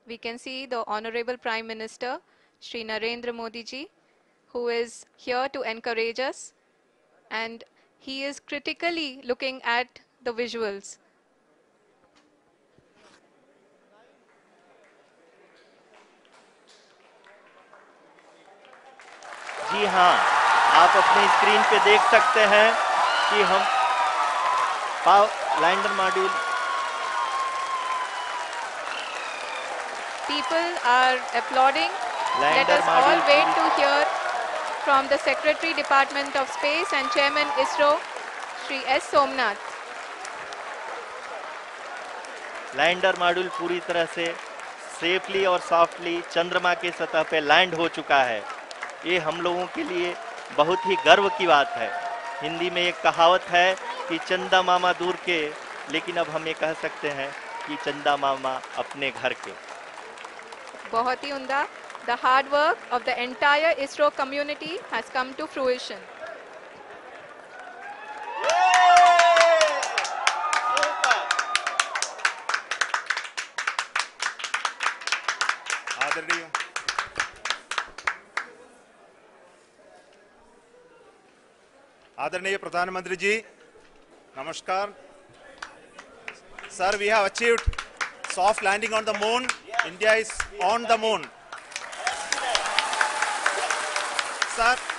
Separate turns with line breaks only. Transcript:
we can see the Honorable Prime Minister, Shri Narendra Modi ji, who is here to encourage us, and he is critically looking at the visuals.
जी हाँ, आप अपनी screen पे देख सकते हैं कि हम lander module
People are applauding. Let
lander
us all
module
wait to hear from the Secretary Department of Space and Chairman ISRO, Shri S. Somnath.
Lander module पूरी तरह से सेफली और सॉफ्टली चंद्रमा के सतह पे लैंड हो चुका है। ये हम लोगों के लिए बहुत ही गर्व की बात है। हिंदी में एक कहावत है कि चंदा मामा दूर के, लेकिन अब हम ये कह सकते हैं कि चंदा मामा अपने घर के।
बहुत ही उम्दा. The hard work of the entire ISRO community has come to fruition.
आदरणीय प्रधानमंत्री जी, नमस्कार. Sir, we have achieved soft landing on the moon. India is on the moon. Sir,